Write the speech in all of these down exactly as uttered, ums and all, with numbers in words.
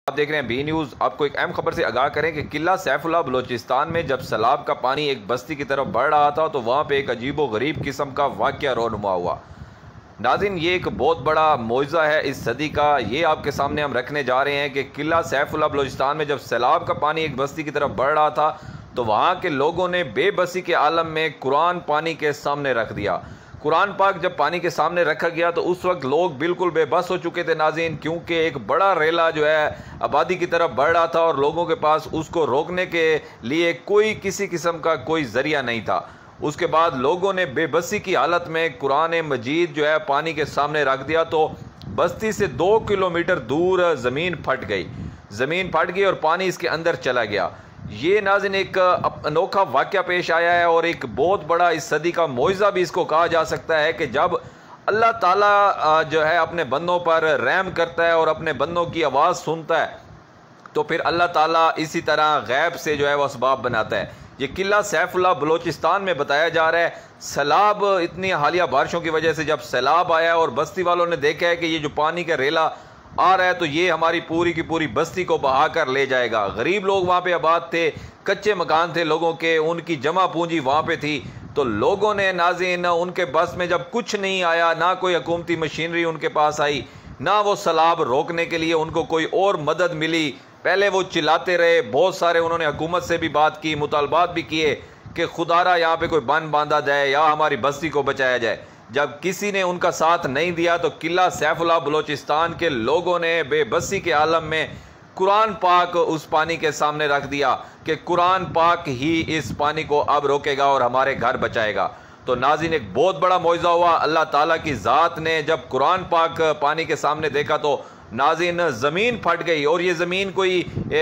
आप देख रहे हैं बी न्यूज़। आपको एक अहम खबर से आगाह करें कि किला सैफुल्लाह बलोचिस्तान में जब सैलाब का पानी एक बस्ती की तरफ बढ़ रहा था तो वहाँ पे एक अजीबो गरीब किस्म का वाक़या रोनुमा हुआ। नाज़रीन, ये एक बहुत बड़ा मौज़ा है इस सदी का। ये आपके सामने हम रखने जा रहे हैं कि किला सैफुल्लाह बलोचिस्तान में जब सैलाब का पानी एक बस्ती की तरफ बढ़ रहा था तो वहाँ के लोगों ने बेबसी के आलम में कुरान पानी के सामने रख दिया। कुरान पाक जब पानी के सामने रखा गया तो उस वक्त लोग बिल्कुल बेबस हो चुके थे नाज़रीन, क्योंकि एक बड़ा रेला जो है आबादी की तरफ बढ़ रहा था और लोगों के पास उसको रोकने के लिए कोई किसी किस्म का कोई ज़रिया नहीं था। उसके बाद लोगों ने बेबसी की हालत में कुरान मजीद जो है पानी के सामने रख दिया तो बस्ती से दो किलोमीटर दूर ज़मीन फट गई ज़मीन फट गई और पानी इसके अंदर चला गया। ये नाज़रीन एक अनोखा वाक़या पेश आया है और एक बहुत बड़ा इस सदी का मौज़ा भी इसको कहा जा सकता है कि जब अल्लाह ताला जो है अपने बंदों पर रहम करता है और अपने बंदों की आवाज़ सुनता है तो फिर अल्लाह ताला इसी तरह गैब से जो है वह असबाब बनाता है। ये किला सैफुल्लाह बलोचिस्तान में बताया जा रहा है, सैलाब इतनी हालिया बारिशों की वजह से जब सैलाब आया और बस्ती वालों ने देखा है कि ये जो पानी का रेला आ रहा है तो ये हमारी पूरी की पूरी बस्ती को बहा कर ले जाएगा। गरीब लोग वहाँ पे आबाद थे, कच्चे मकान थे लोगों के, उनकी जमा पूंजी वहाँ पे थी। तो लोगों ने नाज़रीन उनके बस में जब कुछ नहीं आया, ना कोई हुकूमती मशीनरी उनके पास आई, ना वो सैलाब रोकने के लिए उनको कोई और मदद मिली। पहले वो चिल्लाते रहे, बहुत सारे उन्होंने हुकूमत से भी बात की, मुतालबात भी किए कि खुदारा यहाँ पे कोई बंद बांधा जाए या हमारी बस्ती को बचाया जाए। जब किसी ने उनका साथ नहीं दिया तो किला सैफुल्लाह बलोचिस्तान के लोगों ने बेबसी के आलम में कुरान पाक उस पानी के सामने रख दिया कि कुरान पाक ही इस पानी को अब रोकेगा और हमारे घर बचाएगा। तो नाज़रीन एक बहुत बड़ा मौज़ा हुआ। अल्लाह ताला की ज़ात ने जब कुरान पाक पानी के सामने देखा तो नाज़रीन ज़मीन फट गई और ये ज़मीन कोई ए,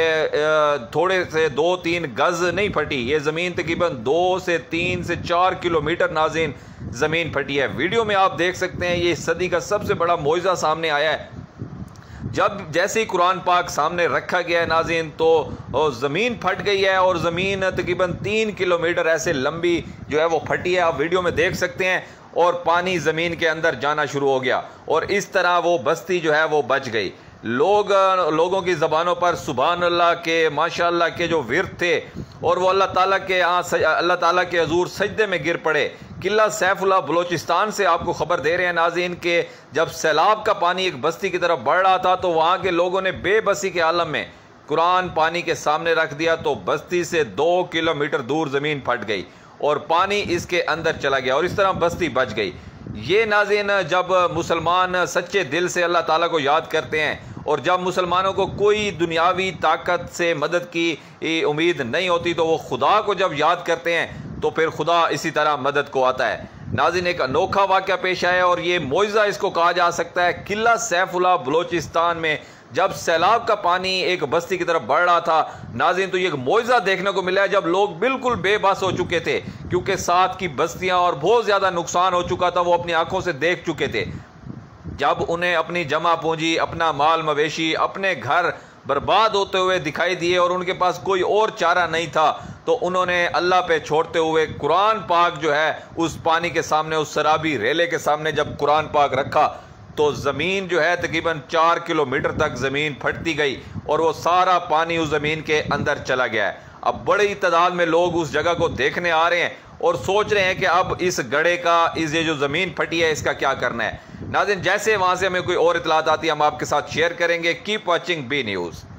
ए, थोड़े से दो तीन गज़ नहीं फटी, ये ज़मीन तकरीबन दो से तीन से चार किलोमीटर नाज़रीन ज़मीन फटी है। वीडियो में आप देख सकते हैं ये सदी का सबसे बड़ा मौज़ा सामने आया है। जब जैसे ही कुरान पाक सामने रखा गया है नाज़रीन तो ज़मीन फट गई है और ज़मीन तकरीबन तीन किलोमीटर ऐसे लंबी जो है वो फटी है, आप वीडियो में देख सकते हैं, और पानी ज़मीन के अंदर जाना शुरू हो गया और इस तरह वो बस्ती जो है वो बच गई। लोग लोगों की ज़बानों पर सुभान अल्लाह के, माशाअल्लाह के जो विर्द थे और वो अल्लाह ताला के यहाँ अल्लाह ताला के हजूर सजदे में गिर पड़े। किला सैफुल्लाह बलोचिस्तान से आपको खबर दे रहे हैं नाज़रीन के जब सैलाब का पानी एक बस्ती की तरफ बढ़ रहा था तो वहाँ के लोगों ने बेबसी के आलम में कुरान पानी के सामने रख दिया तो बस्ती से दो किलोमीटर दूर ज़मीन फट गई और पानी इसके अंदर चला गया और इस तरह बस्ती बच गई। ये नाज़रीन जब मुसलमान सच्चे दिल से अल्लाह ताला को याद करते हैं और जब मुसलमानों को कोई दुनियावी ताकत से मदद की उम्मीद नहीं होती तो वो खुदा को जब याद करते हैं तो फिर खुदा इसी तरह मदद को आता है। नाज़रीन एक अनोखा वाक़या पेश आया और ये मौज़ा इसको कहा जा सकता है। किला सैफुल्लाह बलोचिस्तान में जब सैलाब का पानी एक बस्ती की तरफ बढ़ रहा था नाज़रीन तो ये एक मौज़ा देखने को मिला है जब लोग बिल्कुल बेबस हो चुके थे क्योंकि साथ की बस्तियां और बहुत ज़्यादा नुकसान हो चुका था, वो अपनी आंखों से देख चुके थे। जब उन्हें अपनी जमा पूंजी, अपना माल मवेशी, अपने घर बर्बाद होते हुए दिखाई दिए और उनके पास कोई और चारा नहीं था तो उन्होंने अल्लाह पे छोड़ते हुए कुरान पाक जो है उस पानी के सामने, उस शराबी रेले के सामने जब कुरान पाक रखा तो ज़मीन जो है तकरीबन चार किलोमीटर तक ज़मीन फटती गई और वो सारा पानी उस ज़मीन के अंदर चला गया है। अब बड़ी तादाद में लोग उस जगह को देखने आ रहे हैं और सोच रहे हैं कि अब इस गड्ढे का, इस ये जो ज़मीन फटी है इसका क्या करना है। नाज़रीन जैसे वहाँ से हमें कोई और इतलात आती है हम आपके साथ शेयर करेंगे। Keep watching B news.